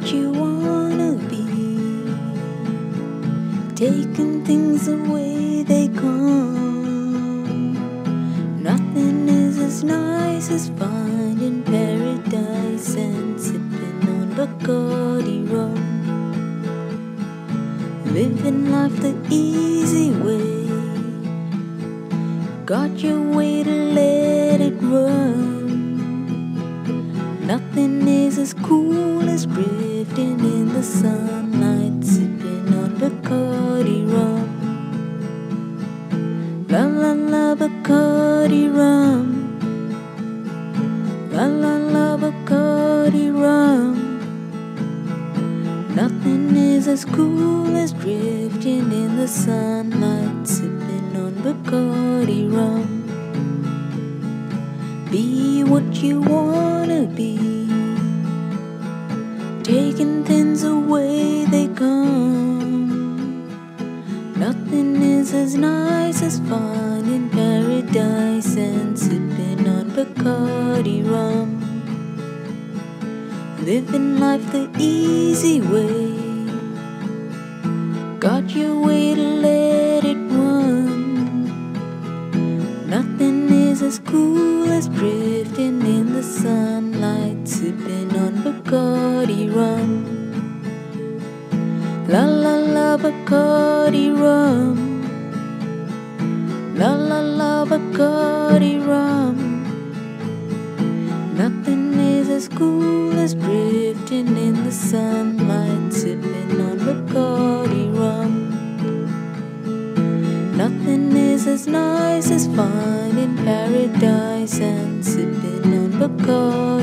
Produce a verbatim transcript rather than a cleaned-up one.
what you wanna be, taking things the way they come. Nothing is as nice as finding paradise and sipping on Bacardi Rum. Living life the easy way, got your way to let it run. Nothing is as cool as drifting in the sunlight, sipping on Bacardi Rum. La la la Bacardi Rum, la la la Bacardi Rum. Nothing is as cool as drifting in the sunlight, sipping on Bacardi Rum. Be what you wanna be, taking things the way they come. Nothing is as nice as finding paradise and sipping on Bacardi Rum. Living life the easy way, got your way to let it run. Nothing is as cool as drifting in the sunlight, sipping on Bacardi Rum. La la la Bacardi Rum, la la la Bacardi Rum. Nothing is as cool as drifting in the sunlight, sipping on Bacardi Rum. Nothing is as nice as finding paradise and sipping on Bacardi